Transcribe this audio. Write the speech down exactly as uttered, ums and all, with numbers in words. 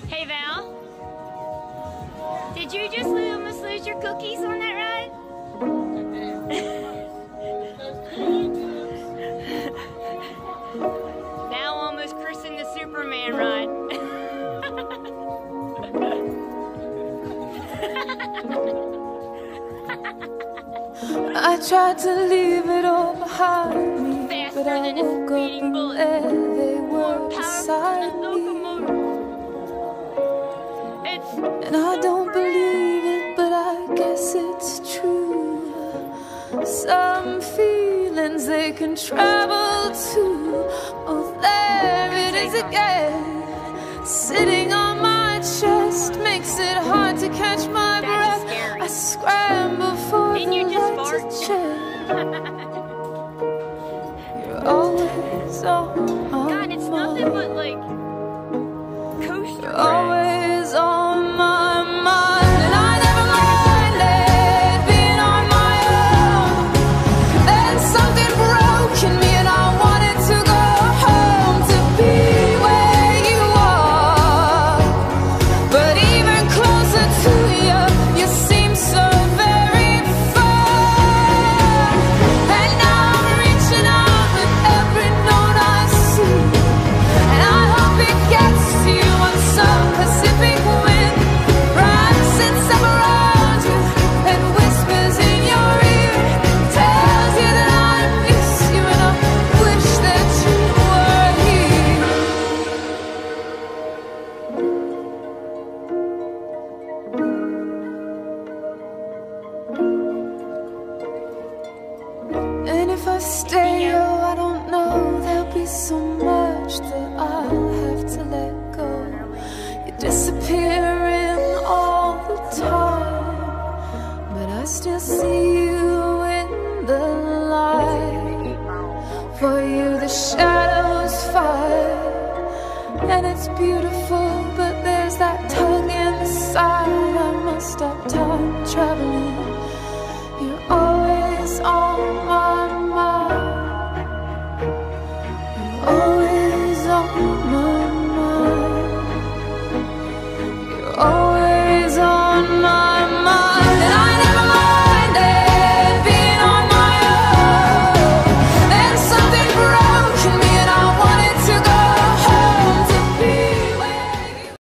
Hey Val, did you just lo- almost lose your cookies on that ride? Val almost christened the Superman ride. I tried to leave it all behind me, Faster but I than a woke up speeding and bullet. there they More were powerful beside than a me. locomotive. It's And I don't believe it, but I guess it's true. Some feelings they can travel to. Oh, there it is again, sitting on my chest, makes it hard to catch my breath. I scramble for Didn't the you just light fart? to check. You're always on my God, it's nothing but like coaster You're rides. always on my mind, and I never minded being on my own. Then something broke in me, and I wanted to go home to be where you are. But even closer to you, you seem so very far. And now I'm reaching out with every note I see, and I hope it gets to you on some Pacific wind. Rhymes sits up around you and whispers in your ear, tells you that I miss you and I wish that you were here. And if I stay, oh, I don't know, there'll be so much that I'll have to let go. You disappearing all the time, but I still see you in the light. For you the shadows fight, and it's beautiful, but there's that tug inside. I must stop time traveling.